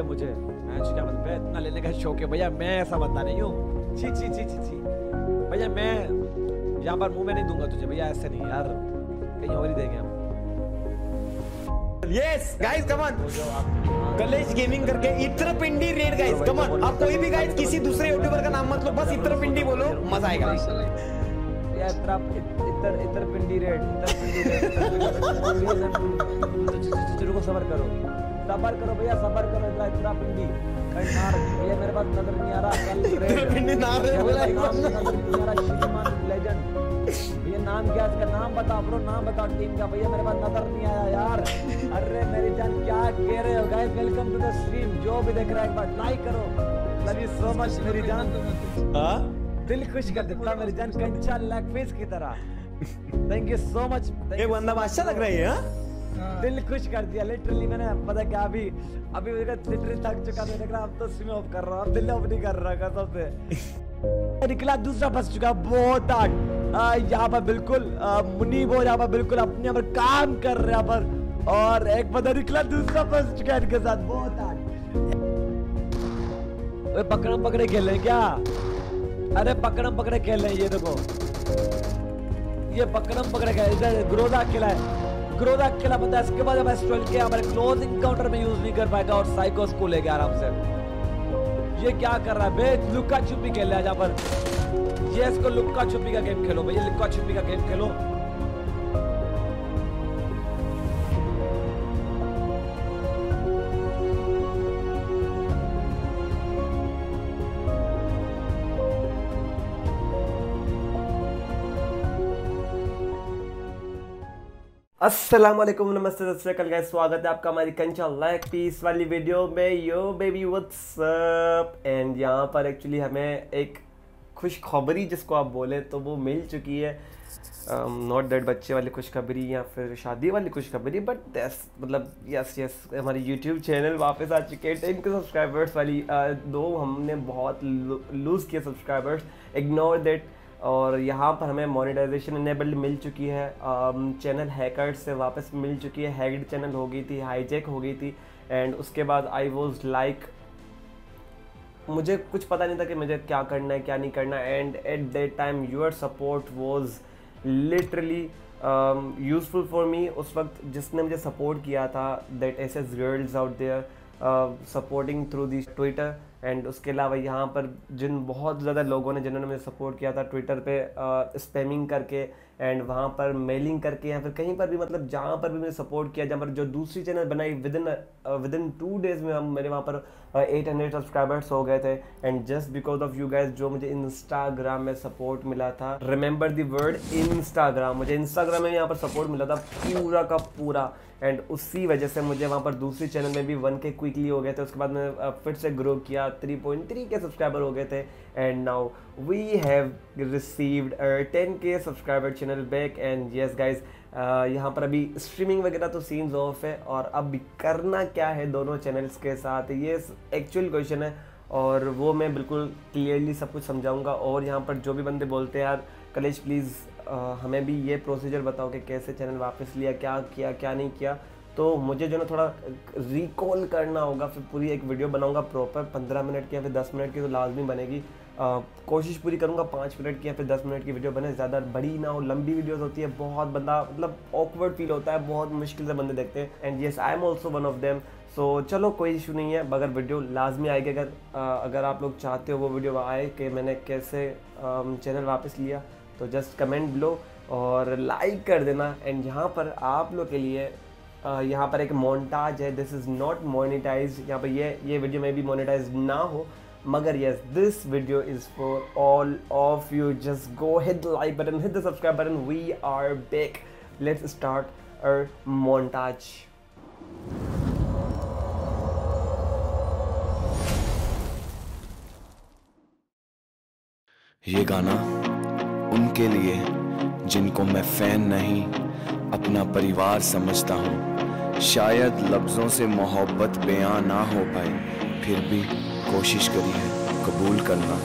मुझे, मैं क्या मतलब इतना लेने का शौक है भैया, मैं ऐसा बंदा नहीं हूँ। छी छी छी छी छी भैया, मैं यहाँ पर मुंह में नहीं दूंगा तुझे भैया, ऐसे नहीं यार, कहीं और ही देंगे हम। Yes guys come on, Kalesh gaming करके इत्र पिंडी रेड गाइस, कम ऑन। आप कोई भी गाइस किसी दूसरे यूट्यूबर का नाम मत लो, बस इत्र पिंडी बोलो, मजा आएगा। यार इत्र पिंडी रेड, रुको सबर करो भैया, सबर करो। इतना पिंडी यार भैया, मेरे पास नजर नहीं आ रहा। कल पिंडी नाम बोला, नजर नहीं आ रहा। श्रीमान लेजेंड भैया, नाम क्या इसका, नाम बताओ ब्रो, नाम बताओ टीम का। भैया मेरे पास नजर नहीं आया यार। अरे मेरी जान क्या कह रहे हो guys, welcome to the stream. जो भी देख रहा है एक बार लाइक करो। लव यू सो मच मेरी जान। दिल खुश कर देता मेरी जान, कंचा लेग पीस की तरह। Thank you so much. ये बंदा अच्छा लग रहा है यार, दिल खुश कर दिया लिटरली। मैंने पता क्या अभी लिटरली थक चुका था, देख रहा अब तो स्विम ऑफ कर रहा हूं, अब दिल ऑफ नहीं कर रहा कसम से। निकला दूसरा फंस चुका, बहुत हार्ड। यहाँ पर बिल्कुल मुनीब हो, यहाँ पर बिल्कुल अपने यहाँ पर काम कर रहे हैं पर, और एक बंदा निकला दूसरा फंस चुका इनके साथ, बहुत हार्ड। पकड़म पकड़े खेल रहे क्या? अरे पकड़म पकड़े खेल रहे हैं, ये देखो ये पकड़म पकड़े खेल। इधर ग्रोदा खेला है, ग्रोदा खेला बंदा। इसके बाद एस्ट्रल के हमारे क्लोज इनकाउंटर में यूज नहीं कर पाएगा, और साइकोस को ले गया आराम से। ये क्या कर रहा है बे? लुक्का छुपी खेल रहा है यहाँ पर। ये इसको लुक्का छुपी का गेम खेलो भैया, लुक्का छुपी का गेम खेलो। अस्सलाम वालेकुम, नमस्ते, सत श्री अकाल गाइस, स्वागत है आपका हमारी कंचा लेग पीस वाली वीडियो में। Yo baby what's up. And यहाँ पर एक्चुअली हमें एक खुशखबरी जिसको आप बोले तो वो मिल चुकी है। नॉट दैट बच्चे वाली खुशखबरी या फिर शादी वाली खुशखबरी, बट दैट्स मतलब यस हमारी यूट्यूब चैनल वापस आ चुके हैं 10 के सब्सक्राइबर्स वाली। दो हमने बहुत लूज़ किए सब्सक्राइबर्स, इग्नोर दैट। और यहाँ पर हमें मोनेटाइजेशन इनेबल्ड मिल चुकी है, चैनल हैकर्स से वापस मिल चुकी है। हैक्ड चैनल हो गई थी, हाईजैक हो गई थी। एंड उसके बाद आई वॉज लाइक, मुझे कुछ पता नहीं था कि मुझे क्या करना है क्या नहीं करना। And at that time your support was literally useful for me. उस वक्त जिसने मुझे सपोर्ट किया था, that's girls out there supporting through the Twitter. And उसके अलावा यहाँ पर जिन बहुत ज़्यादा लोगों ने जिन्होंने मुझे सपोर्ट किया था ट्विटर पे स्पैमिंग करके एंड वहाँ पर मेलिंग करके, या फिर कहीं पर भी मतलब जहाँ पर भी मैंने सपोर्ट किया, जहाँ पर जो दूसरी चैनल बनाई विद इन 2 days में हम मेरे वहाँ पर 800 सब्सक्राइबर्स हो गए थे। And just because of you guys जो मुझे इंस्टाग्राम में सपोर्ट मिला था, रिमेंबर द वर्ड इंस्टाग्राम, मुझे इंस्टाग्राम में यहाँ पर सपोर्ट मिला था पूरा का पूरा। एंड उसी वजह से मुझे वहाँ पर दूसरी चैनल में भी 1K क्विकली हो गए थे। उसके बाद मैंने फिर से ग्रो किया, 3.3 के सब्सक्राइबर हो गए थे। And now we have received 10K subscriber channel back. And yes guys, यहाँ पर अभी स्ट्रीमिंग वगैरह तो सीन्स ऑफ है, और अब करना क्या है दोनों चैनल्स के साथ, ये एक्चुअल क्वेश्चन है, और वो मैं बिल्कुल क्लियरली सब कुछ समझाऊंगा। और यहाँ पर जो भी बंदे बोलते हैं यार कलेश प्लीज़ हमें भी ये प्रोसीजर बताओ कि कैसे चैनल वापस लिया, क्या किया क्या नहीं किया, तो मुझे जो ना थोड़ा रिकॉल करना होगा। फिर पूरी एक वीडियो बनाऊंगा प्रॉपर 15 मिनट की या फिर 10 मिनट की तो लाजमी बनेगी। कोशिश पूरी करूंगा 5 मिनट की या फिर 10 मिनट की वीडियो बने, ज़्यादा बड़ी ना हो। लंबी वीडियोस होती है, बहुत बंदा मतलब ऑकवर्ड फील होता है, बहुत मुश्किल से बंदे देखते हैं। And yes I am also one of them. So चलो कोई इशू नहीं है, मगर वीडियो लाजमी आएगी। अगर आप लोग चाहते हो वो वीडियो आए कि मैंने कैसे चैनल वापस लिया, तो जस्ट कमेंट बिलो और लाइक कर देना। एंड यहाँ पर आप लोग के लिए यहाँ पर एक मोन्टाज है, दिस इज़ नॉट मोनेटाइज। यहाँ पर ये वीडियो में भी मोनेटाइज ना हो, मगर yes this video is for all of you. Just go hit the like button, hit the subscribe button. We are back, let's start our montage. ये गाना उनके लिए जिनको मैं फैन नहीं अपना परिवार समझता हूँ। शायद लफ्ज़ों से मोहब्बत बयां ना हो पाए, फिर भी कोशिश करी है कबूल करना।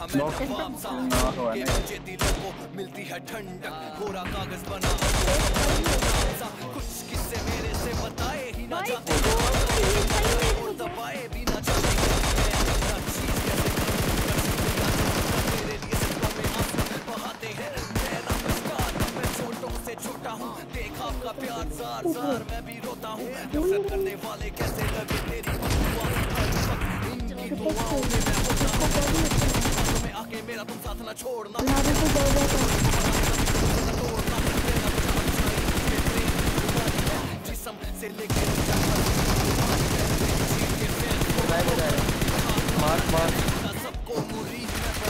मुझे दिलों को मिलती है ठंडक, कोरा कागज बना कुछ किस्से मेरे से बताए ही ना जाते, और दबाए भी ना जाते, तेरे लिए में आंसू बहाते हैं, मेरा मुस्कान मैं छोटों से छोटा हूँ, देखा आपका प्यार जार जार मैं भी रोता हूँ, नफरत करने वाले कैसे लगे तेरी बददुआ, इनकी दुआओं में मैं होता हूँ, में आके मेरा तुम साथ ना छोड़ना, जिस्म से लेके मार सबको मुरीद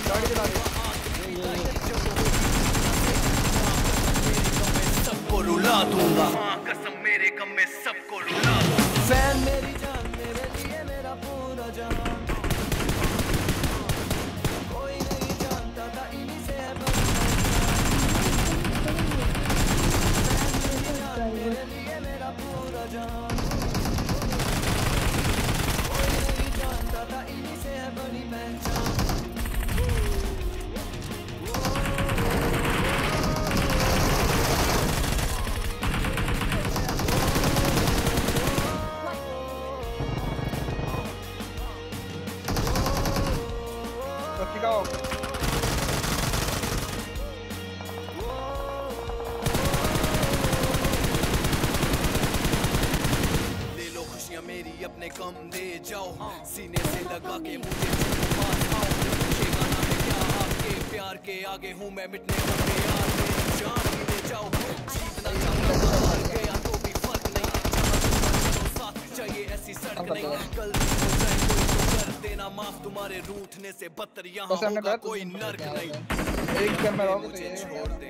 सबको रुला दूंगा, कसम मेरे गम में सबको रुला दूंगा, फैन मेरी जान मेरे लिए मेरा पूरा जहां, कोई नहीं जानता था इन्हीं से है मेरे लिए मेरा पूरा जहां, कोई नहीं जानता था इन्हीं से है बड़ी पहचान, ले लो खुशियां मेरी अपने कम दे जाओ, सीने से लगा के मुझे पास आओ, मुझे गाना है क्या आपके प्यार के आगे हूँ मैं मिटने को तैयार, मेरी जान भी ले जाओ, जीतना चाहूँगा हार गया तो भी फर्क नहीं, साथ चाहिए ऐसी सड़क नहीं, गलती हो जाए कोई तो कर देना माफ, तुम्हारे रूठने से बदतर यहाँ होगा कोई नर्क नहीं, मुझे छोड़ दे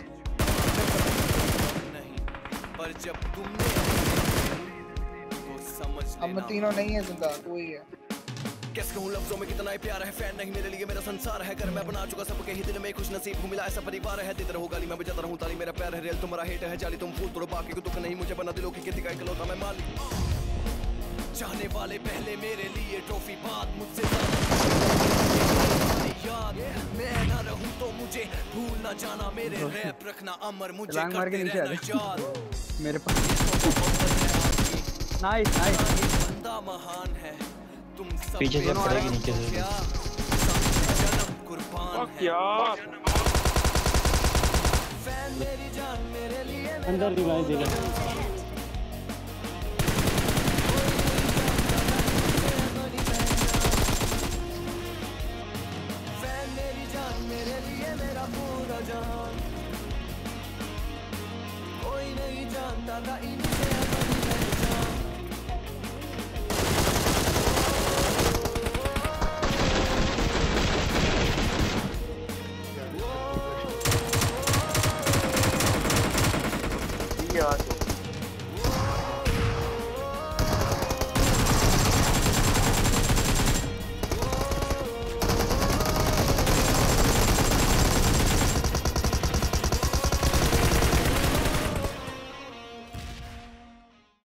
नहीं, पर जब तुमने तो समझ लेना, अब तीनों नहीं है जिंदा, तो वही है। कैसे कहूँ लफ्जों में कितना ही प्यार है, फैन नहीं मेरे लिए मेरा संसार है, घर मैं बना चुका सबके ही दिल में खुश नसीब हूँ, मिला ऐसा परिवार है, देते रहो गाली मैं बजाता रहूँ ताली, मेरा प्यार है रेल तुम्हारा हेट है जाली, तुम फूल तोड़ो बाकी को दुख नहीं, मुझे बना दिलों की खेती का इकलौता मैं मालिक, चाहने वाले पहले मेरे लिए ट्रॉफी बाद मुझसे याद, मैं ना रहूं तो मुझे भूल ना जाना, मेरे रैप रखना अमर मुझे करते रहना याद, मेरे पास नाइस बंदा महान है, तुम सब पीछे से पड़ेगी नीचे से, क्या जन्म कुर्बान है, फैन मेरी जान मेरे लिए अंदर रिवाइव देगा, मेरे लिए मेरा पूरा जहां, कोई नहीं जानता था इनसे बड़ी पहचान, यार